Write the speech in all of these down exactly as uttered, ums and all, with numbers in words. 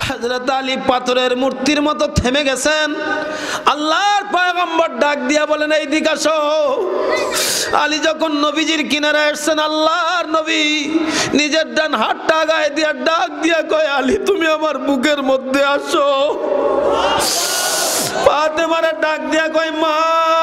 হযরত আলী পাথরের মূর্তির মতো থেমে গেছেন। আল্লাহর পয়গম্বর ডাক দিয়া বলেন, এই দিকে আসো। আলী যখন নবীজির কিনারে আসছেন, আল্লাহর নবী নিজের ডান হাতটা গায়ে দিয়া ডাক দিয়া কয়, আলী তুমি আমার বুকের মধ্যে আসো। ফাতেমারে ডাক দিয়া কয়, মা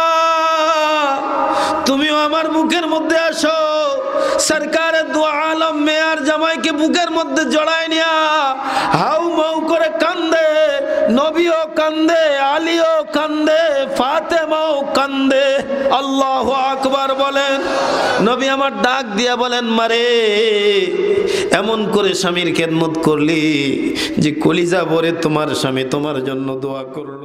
তুমিও আমার বুকের মধ্যে আসো। সরকারে দু আলম মেয়ার জামাইকে বুকের মধ্যে জড়ায় নিয়া হাউ মাউ করে কান্দে, নবীও কান্দে, আলীও কান্দে, ফাতেমাও কান্দে। আল্লাহু আকবার বলেন। নবী আমার ডাক দিয়া বলেন, মারে এমন করে স্বামীর খেদমত করলি যে কলিজা ভরে তোমার স্বামী তোমার জন্য দোয়া করলো।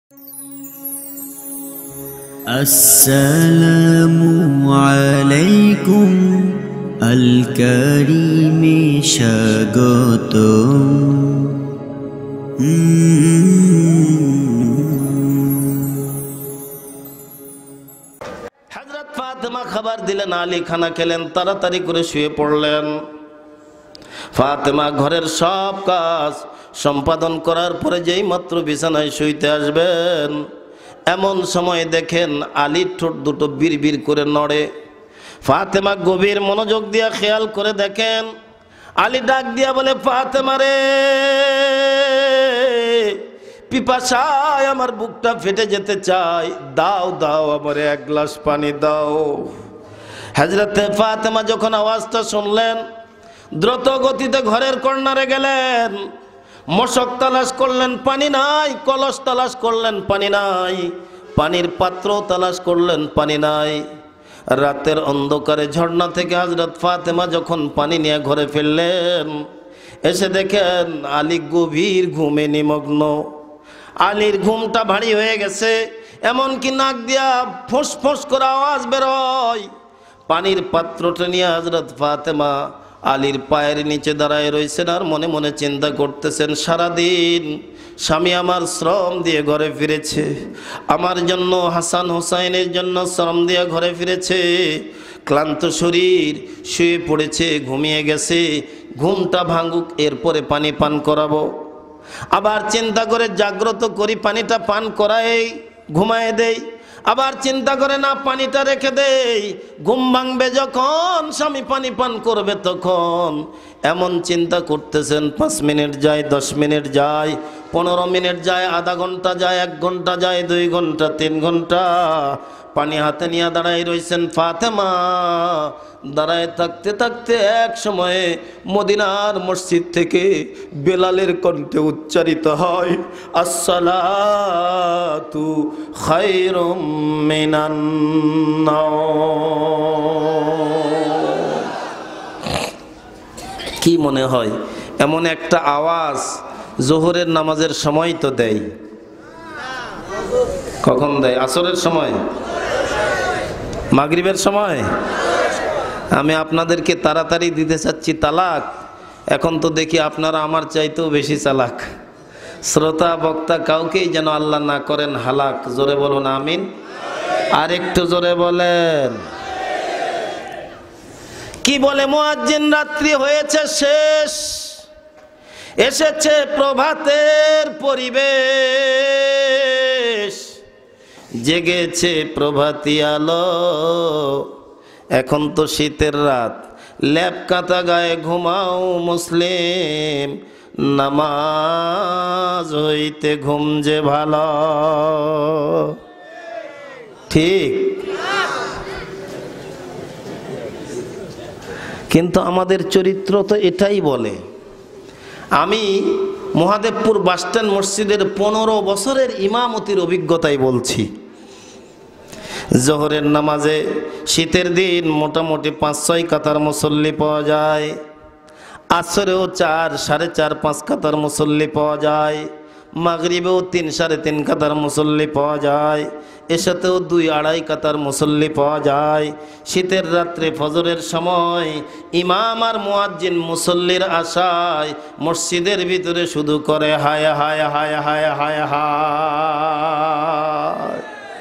আসসালামু আলাইকুম আল কারীমে স্বাগতম। হযরত ফাতেমা খাবার দিলেন, আলী খানা খেলেন, তাড়াতাড়ি করে শুয়ে পড়লেন। ফাতেমা ঘরের সব কাজ সম্পাদন করার পরে যেই মাত্র বিছানায় শুইতে আসবেন, এমন সময় দেখেন আলীর ঠোঁট দুটো বিড়বিড় করে নড়ে। ফাতেমা গভীর মনোযোগ দিয়া খেয়াল করে দেখেন, আলী ডাক দিয়া বলে, ফাতেমা রে, পিপাসায় আমার বুকটা ফেটে যেতে চাই, দাও দাও আমারে এক গ্লাস পানি দাও। হযরতে ফাতেমা যখন আওয়াজটা শুনলেন, দ্রুত গতিতে ঘরের কর্নারে গেলেন, মশক তালাশ করলেন, পানি নাই, কলস তালাশ করলেন, পানি নাই, পানির পাত্র তালাশ করলেন, পানি নাই। রাতের অন্ধকারে ঝর্ণা থেকে হযরত ফাতেমা যখন পানি নিয়ে ঘরে ফেললেন, এসে দেখেন আলী গভীর ঘুমে নিমগ্ন। আলীর ঘুমটা ভারী হয়ে গেছে, এমনকি নাক দিয়া ফোঁস ফোঁস করে আওয়াজ বেরোয়। পানির পাত্রটা নিয়ে হযরত ফাতেমা আলীর পায়ের নিচে দাঁড়ায় রয়েছেন আর মনে মনে চিন্তা করতেছেন, সারাদিন স্বামী আমার শ্রম দিয়ে ঘরে ফিরেছে, আমার জন্য, হাসান হোসাইনের জন্য শ্রম দিয়ে ঘরে ফিরেছে, ক্লান্ত শরীর, শুয়ে পড়েছে, ঘুমিয়ে গেছে, ঘুমটা ভাঙুক, এরপরে পানি পান করাবো। আবার চিন্তা করে জাগ্রত করি, পানিটা পান করাই, ঘুমায় দেই। আবার চিন্তা করে না, পানিটা রেখে দেই, ঘুম ভাঙবে যখন, স্বামী পানি পান করবে তখন। এমন চিন্তা করতেছেন, পাঁচ মিনিট যায়, দশ মিনিট যায়, পনেরো মিনিট যায়, আধা ঘন্টা যায়, এক ঘন্টা যায়, দুই ঘন্টা, তিন ঘন্টা। পানি হাতে নিয়ে দাঁড়াই রয়েছেন ফাতেমা। দাঁড়ায় থাকতে থাকতে এক সময়ে মদিনার মসজিদ থেকে বেলালের কণ্ঠে উচ্চারিত হয়, আসসালাতু খায়রুম মিনান নাওম। কি মনে হয় এমন একটা আওয়াজ জোহরের নামাজের সময় তো দেয়? কখন দেয়? আসরের সময়, মাগরিবের সময়। আমি আপনাদেরকে তাড়াতাড়ি দিতে চাচ্ছি তালাক, এখন তো দেখি আপনারা আমার চাইতেও বেশি চালাক। শ্রোতা বক্তা কাউকেই যেন আল্লাহ না করেন হালাক। জোরে বলুন আমিন। আর একটু জোরে বলেন। কি বলে মুয়াজ্জিন, রাত্রি হয়েছে শেষ, এসেছে প্রভাতের পরিবেশ, জেগেছে প্রভাতী আলো, এখন তো শীতের রাত, ল্যাপ কাঁথা গায়ে ঘুমাও মুসলিম, নামাজ হইতে ঘুম যে ভালো। ঠিক, কিন্তু আমাদের চরিত্র তো এটাই বলে। আমি মহাদেবপুর বাসস্ট্যান্ড মসজিদের পনেরো বছরের ইমামতির অভিজ্ঞতাই বলছি। জোহরের নামাজে শীতের দিন মোটামুটি পাঁচ ছয় কাতার মুসল্লি পাওয়া যায়, আসরেও চার সাড়ে চার পাঁচ কাতার মুসল্লি পাওয়া যায়, মাগরিবেও তিন সাড়ে তিন কাতার মুসল্লি পাওয়া যায়, এসাতেও দুই আড়াই কাতার মুসল্লি পাওয়া যায়। শীতের রাত্রে ফজরের সময় ইমাম আর মুয়াজ্জিন মুসল্লির আশায় মসজিদের ভিতরে শুধু করে হায় হায় হায় হায় হায় হায়।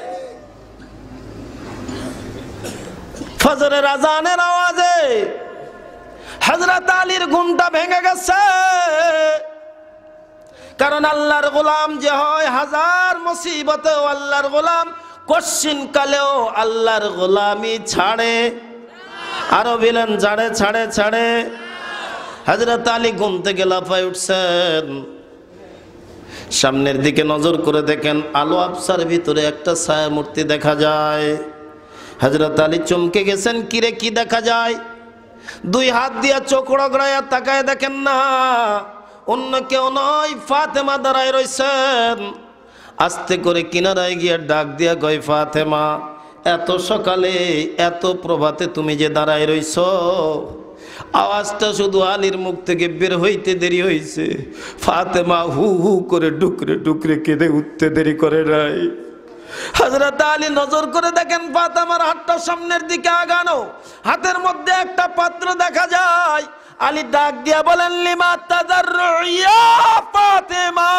ফজরের আজানের আওয়াজে হযরত আলীর ঘুমটা ভেঙে গেছে। কারণ আল্লাহর গোলাম যে হয় হাজার মুসিবতেও আল্লাহর গোলাম, কশিন কালেও আল্লাহর গোলামি ছাড়ে। আরো বিলেন ছাড়ে ছাড়ে ছাড়ে। হযরত আলী ঘুম থেকে লাফায় উঠছেন, সামনের দিকে নজর করে দেখেন আলো আবসার ভিতরে একটা ছায়া মূর্তি দেখা যায়। হযরত আলী চমকে গেছেন, কিরে কি দেখা যায়? দুই হাত দিয়া চোখ রগড়াইয়া তাকায় দেখেন না, অন্য কেউ নয়, ফাতেমা দাঁড়ায় রইছেন। আস্তে করে কিনারায় গিয়ে ডাক দিয়া কয়, ফাতেমা, এত সকালে এত প্রভাতে তুমি যে দাঁড়ায় রইছ? আওয়াজটা শুধু আলীর মুখ থেকে বের হইতে দেরি হয়েছে, ফাতেমা হু হু করে ডুকরে ডুকরে কেঁদে উঠতে দেরি করে নাই। হযরত আলী নজর করে দেখেন ফাতেমার হাতটা সামনের দিকে আগানো, হাতের মধ্যে একটা পাত্র দেখা যায়। আলী ডাক দিয়া বলেন, লিমা তাদাররু ইয়া ফাতেমা।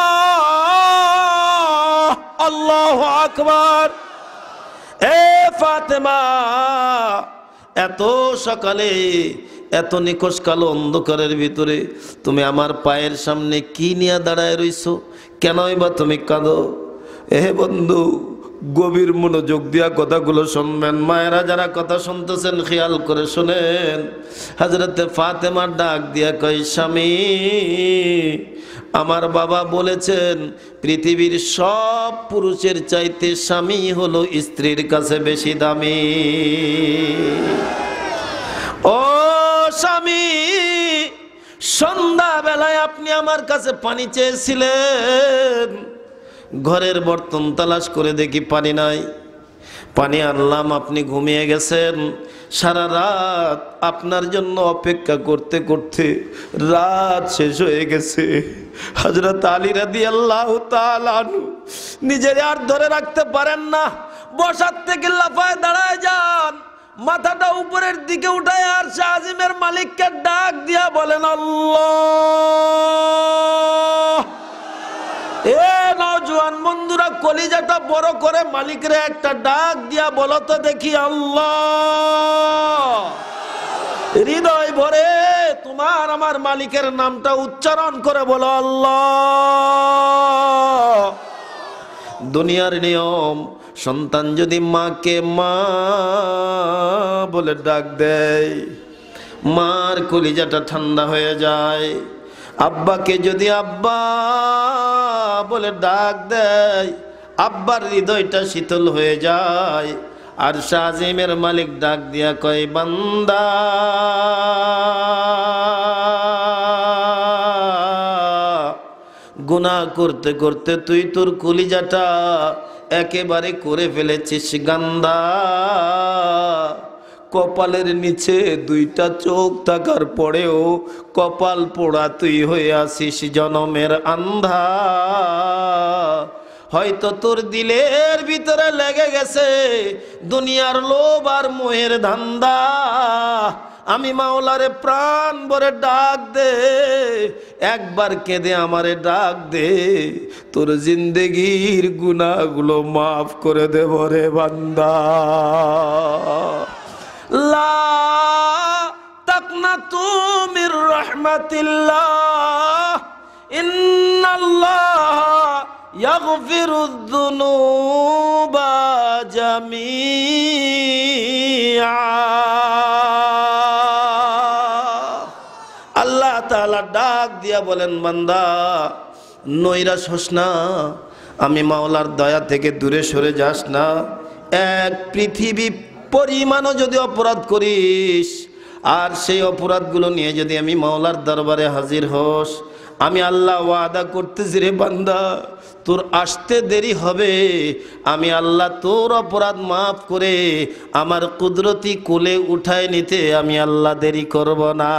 আল্লাহু আকবার। এ ফাতেমা, এত সকালে এত নিকশ কালো অন্ধকারের ভিতরে তুমি আমার পায়ের সামনে কি নিয়ে দাঁড়ায় রইছো? কেনই বা তুমি কাঁদো? এ বন্ধু, গভীর মনোযোগ দিয়া কথাগুলো শুনবেন। মায়েরা যারা কথা শুনতেছেন খেয়াল করে শুনেন। হযরতে ফাতেমা ডাক দিয়া কয়, স্বামী, আমার বাবা বলেছেন পৃথিবীর সব পুরুষের চাইতে স্বামী হলো স্ত্রীর কাছে বেশি দামি। ও স্বামী, সন্ধ্যা বেলায় আপনি আমার কাছে পানি চেয়েছিলেন, ঘরের বর্তন তালাশ করে দেখি পানি নাই, পানি আনলাম, আপনি ঘুমিয়ে গেছেন। সারা রাত আপনার জন্য অপেক্ষা করতে করতে রাত শেষ হয়ে গেছে। হযরত আলী রাদিয়াল্লাহু তাআলা আনহু নিজের আর ধরে রাখতে পারেন না, বসার থেকে লাফায় দাঁড়ায় যান, মাথাটা উপরের দিকে উঠায় আর শাহজিমের মালিককে ডাক দিয়া বলেন, আল্লাহ। এ নওজোয়ান বন্ধুরা, কলিজাটা বড় করে মালিকরে একটা ডাক দিয়া বলো তো দেখি, আল্লাহ। হৃদয় ভরে তোমার আমার মালিকের নামটা উচ্চারণ করে বলো, আল্লাহ। দুনিয়ার নিয়ম, সন্তান যদি মাকে মা বলে ডাক দেয়, মার কলিজাটা ঠান্ডা হয়ে যায়। আব্বাকে যদি আব্বা বলে ডাক দেয়, আব্বার হৃদয়টা শীতল হয়ে যায়। আর শাহজিমের মালিক ডাক দিয়া কয়, বান্দা, গুনাহ করতে করতে তুই তোর কলিজাটা একেবারে করে ফেলেছিস গান্দা। কপালের নিচে দুইটা চোখ থাকার পরেও কপাল পোড়া তুই হয়ে আসিস জনমের আন্ধা। হয়তো তোর দিলের ভিতরে লেগে গেছে দুনিয়ার লোভ আর মোহের ধান্দা। আমি মাওলারে প্রাণ ভরে ডাক দে, একবার কেঁদে আমারে ডাক দে, তোর জিন্দেগির গুনাহগুলো মাফ করে দেব রে বান্দা। লা তাকনাতু মির রাহমাতিল্লাহ, ইন্নাল্লাহ ইয়াগফিরুয যুনুবা জামিআ। আল্লাহ তাআলা ডাক দিয়া বলেন, বান্দা নৈরাশ হোস না, আমি মাওলার দয়া থেকে দূরে সরে যাস না। এক পৃথিবী পরিমাণও যদি অপরাধ করিস, আর সেই অপরাধগুলো নিয়ে যদি আমি মাওলার দরবারে হাজির হোস, আমি আল্লাহ ওয়াদা করতেছি রে বান্দা, তোর আসতে দেরি হবে, আমি আল্লাহ তোর অপরাধ মাফ করে আমার কুদরতি কোলে উঠায় নিতে আমি আল্লাহ দেরি করব না।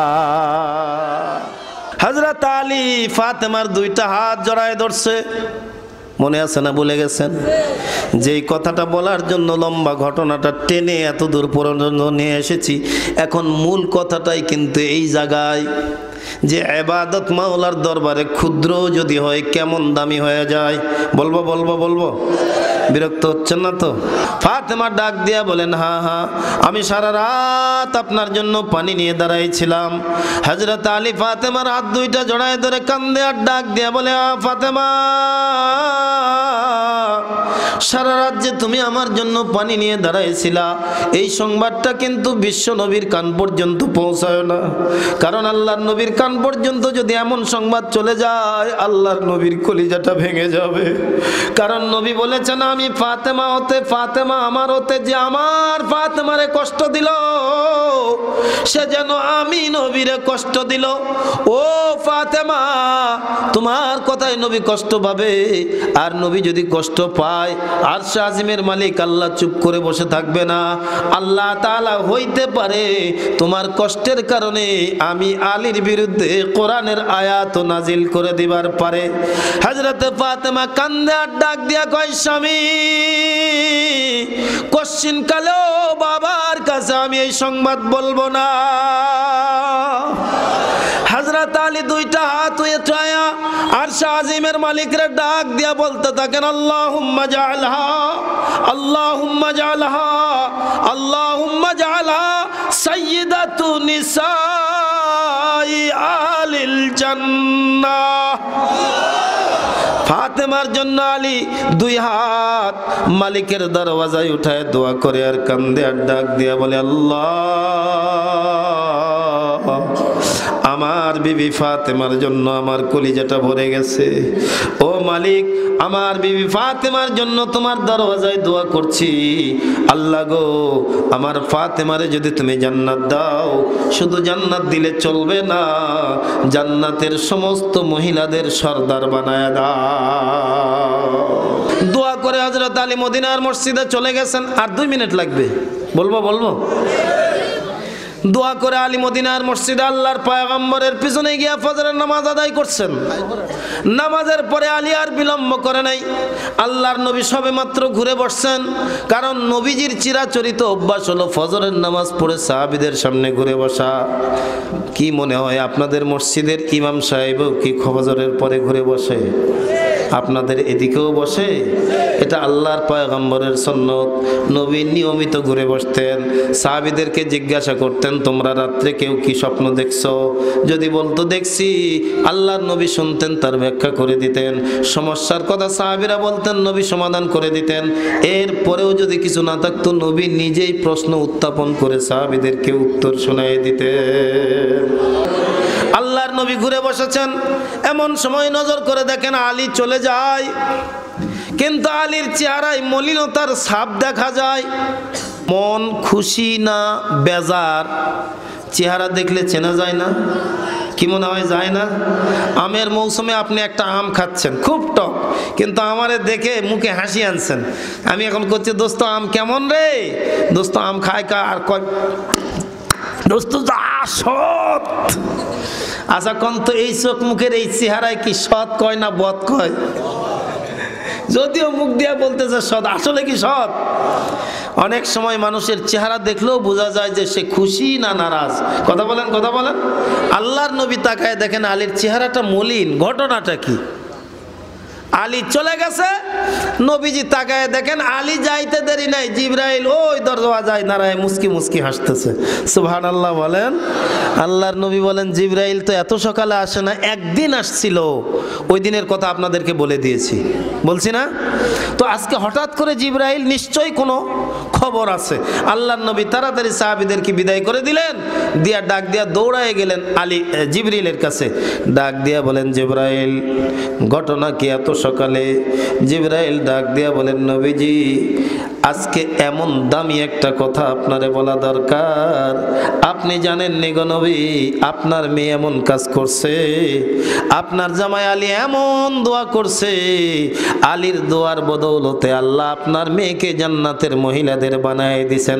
হযরত আলী ফাতেমার দুইটা হাত জড়ায় ধরছে, মনে আছে না ভুলে গেছেন? যেই কথাটা বলার জন্য লম্বা ঘটনাটা টেনে এত দূর পর্যন্ত নিয়ে এসেছি, এখন মূল কথাটাই কিন্তু এই জায়গায়, যে ইবাদত মাওলার দরবারে ক্ষুদ্র যদি হয় কেমন দামি হয়ে যায়। বলবো বলবো বলবো বিরক্ত হচ্ছেন না তো? ফাতেমা ডাক দিয়া বলেন, হ্যাঁ হ্যাঁ, আমি সারা রাত আপনার জন্য পানি নিয়ে দাঁড়াইছিলাম। হযরত আলী ফাতেমার হাত দুইটা জড়ায় ধরে কান্দে আর ডাক দিয়া বলে, আ ফাতেমা, সারা রাত যে তুমি আমার জন্য পানি নিয়ে দাঁড়াইছিলা, এই সংবাদটা কিন্তু বিশ্ব নবীর কান পর্যন্ত পৌঁছায় না। কারণ আল্লাহর নবীর কান পর্যন্ত যদি এমন সংবাদ চলে যায়, আল্লাহর নবীর কলিজাটা ভেঙে যাবে। কারণ নবী বলেছেন, আমি ফাতেমা হতে, ফাতেমা আমার হতে যে আমার ফাতেমারে কষ্ট দিল, সে যেন আমি নবীরে কষ্ট দিল। ও ফাতেমা, তোমার কথায় নবী কষ্ট পাবে। আর নবী যদি কষ্ট পায়, আরশ আজিমের মালিক আল্লাহ চুপ করে বসে থাকবে না। আল্লাহ তাআলা হইতে পারে তোমার কষ্টের কারণে আমি আলীর বিরুদ্ধে কোরআনের আয়াত নাজিল করে দিবার পারে। হযরতে ফাতেমা কান্দে আর ডাক দিয়া কয়, স্বামী, কোশ্চিন কালেও বাবার কাছে আমি এই সংবাদ বলবো না। হযরত আলী দুইটা হাত উঠায়া আরশ আজিমের মালিকের ডাক দিয়া বলতে থাকেন, আল্লাহুম্মা জাআলহা, আল্লাহুম্মা জাআলহা, আল্লাহুম্মা জাআলহা সাইয়্যিদাতু নিসাই আলিল জান্নাহ। ফাতেমার জন্য আলী দুই হাত মালিকের দরওয়াজায় উঠায় দোয়া করে আর কান্দে আর ডাক দিয়া বলে, আল্লাহ, আমার বিবি ফাতেমার জন্য আমার কলিজাটা ভরে গেছে। ও মালিক, আমার বিবি ফাতেমার জন্য তোমার দরওয়াজায় দোয়া করছি। আল্লাহ গো, আমার ফাতেমারে যদি তুমি জান্নাত দাও, শুধু জান্নাত দিলে চলবে না, জান্নাতের সমস্ত মহিলাদের সর্দার বানায় দাও। দোয়া করে হযরত আলী মদিনার মসজিদে চলে গেছেন। আর দুই মিনিট লাগবে, বলবো বলবো দোয়া করে আলী মদিনার মসজিদে আল্লাহর পয়গম্বরের পিছনে গিয়া ফজরের নামাজ আদায় করছেন। নামাজের পরে আলী আর বিলম্ব করে নাই। আল্লাহর নবী সবেমাত্র ঘুরে বসছেন। কারণ নবীজির চিরাচরিত অভ্যাস হলো ফজরের নামাজ পড়ে সাহাবীদের সামনে ঘুরে বসা। কি মনে হয় আপনাদের মসজিদের ইমাম সাহেবও কি ফজরের পরে ঘুরে বসে? আপনাদের এদিকেও বসে? এটা আল্লাহর পয়গম্বরের সুন্নত। নবী নিয়মিত ঘুরে বসতেন, সাহাবীদেরকে জিজ্ঞাসা করতেন, তোমরা রাত্রে কেউ কি স্বপ্ন দেখছো? যদি বলতো দেখছি, আল্লাহর নবী শুনতেন, তার ব্যাখ্যা করে দিতেন। সমস্যার কথা সাহাবীরা বলতেন, নবী সমাধান করে দিতেন। এরপরেও যদি কিছু না থাকতো, নবী নিজেই প্রশ্ন উত্থাপন করে সাহাবীদেরকে উত্তর শোনায় দিতেন। আল্লাহর নবী ঘুরে বসেছেন, এমন সময় নজর করে দেখেন আলী চলে যায়। কিন্তু আলীর চেহারায় মলিনতার ছাপ দেখা যায়। মন খুশি না বেজার? চেহারা দেখলে চেনা যায় না? কি মনে হয় যায় না? আমের মৌসুমে আপনি একটা আম খাচ্ছেন, খুব টক, কিন্তু আমারে দেখে মুখে হাসি আনছেন। আমি এখন করছি, দোস্ত আম কেমন রে? দোস্ত আম খায় কা আর কয়, দোস্ত যা সৎ। আচ্ছা কোন তো এই চোখ মুখের এই চেহারায় কি সৎ কয় না বদ কয়? যদিও মুখ দিয়া বলতেছে সৎ, আসলে কি সৎ? অনেক সময় মানুষের চেহারা দেখলেও বোঝা যায় যে সে খুশি না নারাজ। কথা বলেন, কথা বলেন। আল্লাহর নবী তাকায় দেখেন আলীর চেহারাটা মলিন। ঘটনাটা কি? আলী চলে গেছে, নবীজি তাকায় দেখেন আলী যাইতে দেরি নাই, জিবরাইল ওই দরওয়াজায় দাঁড়ায় মুস্কি মুস্কি হাসতেছে। সুবহানাল্লাহ বলেন। আল্লাহর নবী বলেন, জিবরাইল তো এত সকালে আসে না, একদিন আসছিল, ওই দিনের কথা আপনাদেরকে বলে দিয়েছি, বলছি না? তো আজকে হঠাৎ করে জিবরাইল, নিশ্চয়ই কোনো খবর আছে। আল্লাহর নবী তাড়াতাড়ি সাহাবীদেরকে বিদায় করে দিলেন, দিয়া ডাক দিয়া দৌড়ায় গেলেন আলী জিবরিলের কাছে। ডাক দিয়া বলেন, জিবরাইল, ঘটনা কি এত সকালে? জিবরাইল ডাক দিয়া বলেন, নবীজি, আজকে এমন দামি একটা কথা আপনারে বলা দরকার। আপনি জানেন নি গো নবী, আপনার মেয়ে এমন কাজ করছে, আপনার জামাই আলী এমন দোয়া করছে, আলীর দোয়ার বদৌলতে আল্লাহ আপনার মেয়েকে জান্নাতের মহিলাদের বানায় দিছেন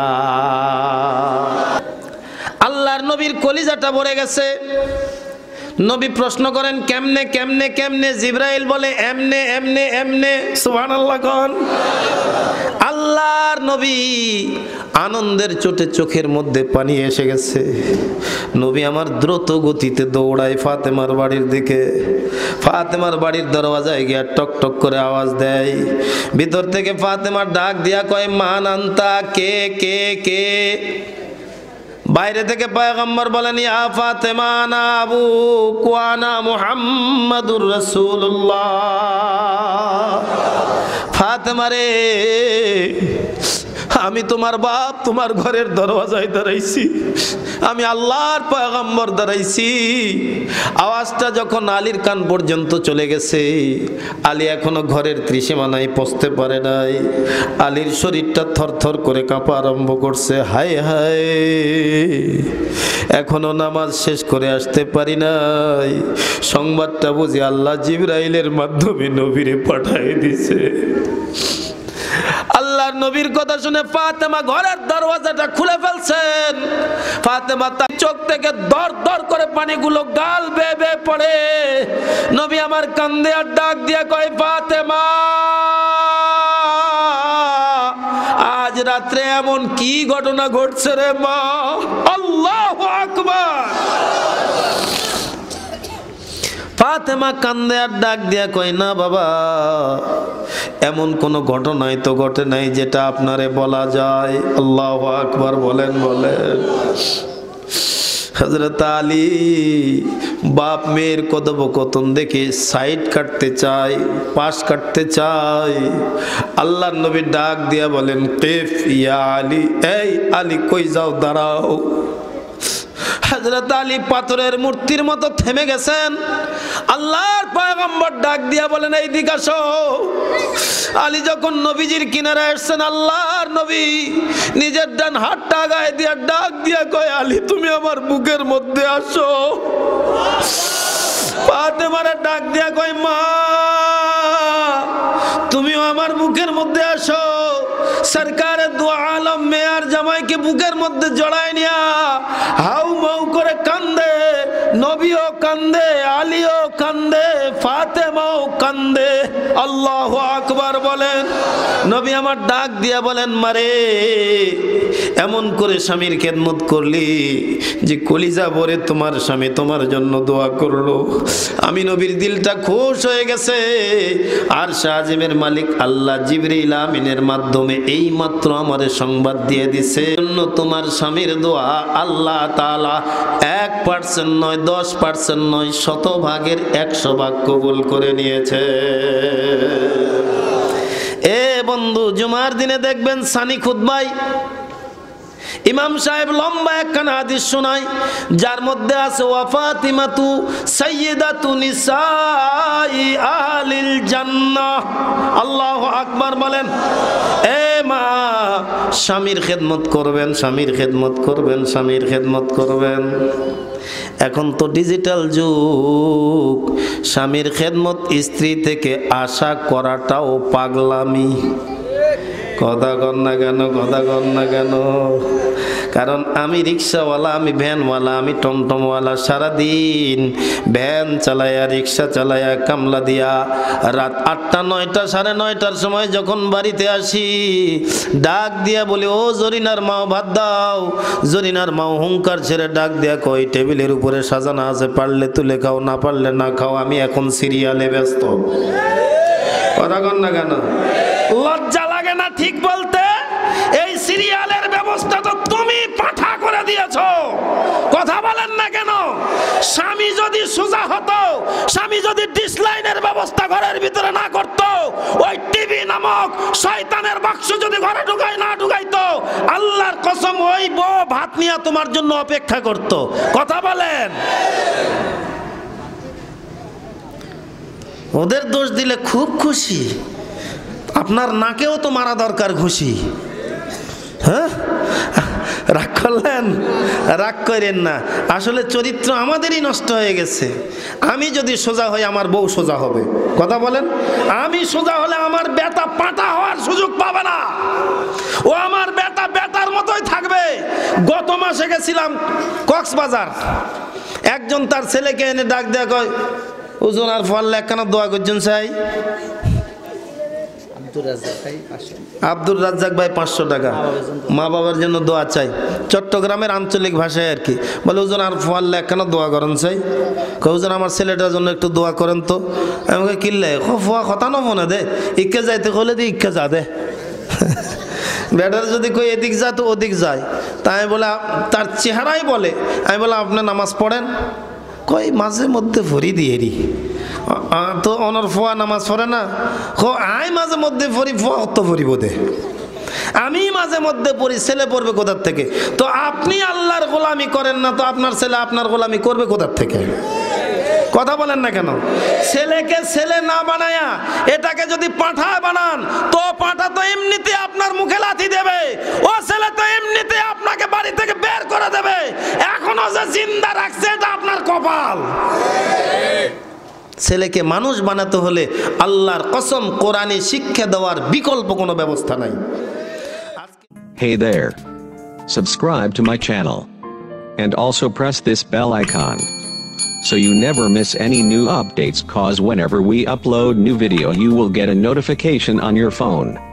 সর্দার। আল্লাহর নবীর কলিজাটা ভরে গেছে। নবী প্রশ্ন করেন কেমনে কেমনে কেমনে? জিবরাইল বলে এমনে এমনে এমনে। সুবহানাল্লাহ কোন। আল্লাহর নবী আনন্দের চোটে চোখের মধ্যে পানি এসে গেছে। নবী আমার দ্রুত গতিতে দৌড়ায় ফাতেমার বাড়ির দিকে। ফাতেমার বাড়ির দরওয়াজায় গিয়ে টক টক করে আওয়াজ দেয়। ভিতর থেকে ফাতেমার ডাক দিয়া কয় মান আনতা, কে কে কে? বাইরে থেকে পয়গম্বর বলেন ইয়া ফাতেমা আনা আবু কুয়ানা মুহাম্মাদুর রাসূলুল্লাহ। ফাতেমা রে, আমি তোমার বাপ তোমার ঘরের দরওয়াজায় দাঁড়াইছি, আমি আল্লাহর পয়গম্বর দাঁড়াইছি। আওয়াজটা যখন আলীর কান পর্যন্ত চলে গেছে, আলী এখনো ঘরের ত্রিসীমানায় পৌঁছতে পারে নাই। আলীর শরীরটা থরথর করে কাঁপা আরম্ভ করছে। হায় হায়, এখনো নামাজ শেষ করে আসতে পারি নাই। সংবাদটা বুঝি আল্লাহ জিবরাইলের মাধ্যমে নবীরে পাঠিয়ে দিছে। আল্লাহর নবীর কথা শুনে ফাতেমা ঘরের দরওয়াজাটা খুলে ফেলছেন। ফাতেমা তার চোখ থেকে দর দর করে পানিগুলো গাল বেয়ে বেয়ে পড়ে। নবী আমার কান্দে আর ডাক দিয়া কয় ফাতেমা, আজ রাত্রে এমন কি ঘটনা ঘটছে রে মা? আল্লাহু আকবার। ফাতেমা কান্দে আর ডাক দিয়া কয় না বাবা, এমন কোন ঘটনাই তো ঘটে নাই যেটা আপনারে বলা যায়। আল্লাহু আকবার বলেন বলেন। হযরত আলী বাপ মেয়ের কথোপকথন দেখে সাইড কাটতে চায়, পাশ কাটতে চায়। আল্লাহর নবী ডাক দিয়া বলেন কিফ ইয়া আলী, এই আলী কই যাও, দাঁড়াও। হযরত আলী পাথরের মূর্তির মতো থেমে গেছেন। আল্লাহর পয়গম্বর ডাক দিয়া বলেন এই দিকে আসো। আলী যখন নবীজির কিনারে আসছেন, আল্লাহর নবী নিজের ডান হাতটা গায়ে দিয়া ডাক দিয়া কয় আলী তুমি আমার বুকের মধ্যে আসো। ফাতেমারে ডাক দিয়া কয় মা তুমিও আমার বুকের মধ্যে আসো। সরকারে দু আলম মেয়ার জামাইকে বুকের মধ্যে জড়ায় নিয়া হাউ মাউ করে কান্দে। নবীও কান্দে, আলীও কান্দে, ফাতেমাও কান্দে। আল্লাহু আকবার বলেন। নবী আমার ডাক দিয়া বলেন মারে, এমন করে স্বামীর খেদমত করলি যে কলিজা ভরে তোমার স্বামী তোমার জন্য দোয়া করলো। আমি নবীর দিলটা খুশ হয়ে গেছে। আর শাহজিমের মালিক আল্লাহ জিবরিল আমিনের মাধ্যমে এই মাত্র আমারে সংবাদ দিয়ে দিছে, জন্য তোমার স্বামীর দোয়া আল্লাহ তাআলা এক পার্সেন্ট নয়, দশ পার্সেন্ট নয়, শতভাগের একশো ভাগ কবুল করে নিয়েছে। এ বন্ধু, জুমার দিনে দেখবেন সানি খুতবায় ইমাম সাহেব লম্বা একখানা হাদিস শোনায়, যার মধ্যে আছে ওয়া ফাতিমাতু সাইয়্যিদাতু নিসাই আহলিল জান্নাহ। আল্লাহু আকবার বলেন। এ মা, স্বামীর খেদমত করবেন, স্বামীর খেদমত করবেন, স্বামীর খেদমত করবেন। এখন তো ডিজিটাল যুগ, স্বামীর খেদমত স্ত্রী থেকে আশা করাটাও পাগলামি। কথা কন না কেন, কথা কন না কেন? কারণ আমি রিক্সাওয়ালা, আমি ভ্যানওয়ালা, আমি টমটমওয়ালা, সারাদিন ভ্যান চালায়া রিক্সা চালায়া কামলা দিয়া রাত আটটা নয়টা সাড়ে নয়টার সময় যখন বাড়িতে আসি, ডাক দিয়া বলি ও জরিনার মাও ভাত দাও। জরিনার মাও হুঙ্কার ছেড়ে ডাক দিয়া কই টেবিলের উপরে সাজানো আছে, পারলে তুলে খাও, না পারলে না খাও, আমি এখন সিরিয়ালে ব্যস্ত। কথা কন না কেন? লজ্জা লাগে না ঠিক বলতে? এই সিরিয়ালের ব্যবস্থা তো তুমি পাঠা করে দিয়েছো। কথা বলেন না কেন? স্বামী যদি সোজা হতো, স্বামী যদি ডিসলাইনের ব্যবস্থা ঘরের ভিতরে না করত, ওই টিভি নামক শয়তানের বাক্স যদি ঘরে ঢুকাই না ঢুকাইতো, আল্লাহর কসম ওই বউ ভাত নিয়ে তোমার জন্য অপেক্ষা করত। কথা বলেন। ওদের দোষ দিলে খুব খুশি, আপনার নাকেও তো মারা দরকার ঘুষি। হ্যাঁ, রাগ করলেন? রাগ করেন না। আসলে চরিত্র আমাদেরই নষ্ট হয়ে গেছে। আমি যদি সোজা হই, আমার বউ সোজা হবে। কথা বলেন। আমি সোজা হলে আমার বেটা পাটা হওয়ার সুযোগ পাবে না। ও আমার বেটা বেটার মতোই থাকবে। গত মাসে গেছিলাম কক্সবাজার, একজন তার ছেলেকে এনে ডাক দেয়া কয়, হুজুর আর ফল একখানা দোয়া করছেন চাই। আব্দুর রাজ্জাক ভাই পাঁচশো টাকা মা বাবার জন্য দোয়া চাই, চট্টগ্রামের আঞ্চলিক ভাষায় আর কি। বলে হুজুর আর ফল একখানা দোয়া করেন চাই। হুজুর আমার ছেলেটার জন্য একটু দোয়া করেন তো। আমাকে কিনলে ফোয়া কথা ন মনে দে, ইকে যাইতে হলে দি ইকে যা দে। বেটার যদি কই এদিক যা তো ওদিক যায়। তাই বলে তার চেহারাই বলে, আমি বলে আপনি নামাজ পড়েন? কই মাঝে মধ্যে ভরি দিয়ে রি। তো ওনার ফোয়া নামাজ পড়ে না? কো আই মাঝে মধ্যে পড়ি, ফোয়া অত পড়ি বোধে। আমি মাঝে মধ্যে পড়ি, ছেলে পড়বে কোথার থেকে? তো আপনি আল্লাহর গোলামি করেন না, তো আপনার ছেলে আপনার গোলামি করবে কোথার থেকে? কথা বলেন না কেন? ছেলেকে ছেলে না বানায়া এটাকে যদি পাঁঠা বানান, তো পাঁঠা তো এমনিতে আপনার মুখে লাথি দেবে, ও ছেলে তো এমনিতে আপনাকে বাড়ি থেকে বের করে দেবে। এখনো যে জিন্দা রাখছে এটা আপনার কপাল। ছেলেকে মানুষ বানাতে হলে আল্লাহর কসম কোরআনে শিক্ষা দেওয়ার বিকল্প কোনো ব্যবস্থা নাই। Hey there. Subscribe to my channel. And also press this bell icon, so you never miss any new updates, cause whenever we upload new video you will get a notification on your phone.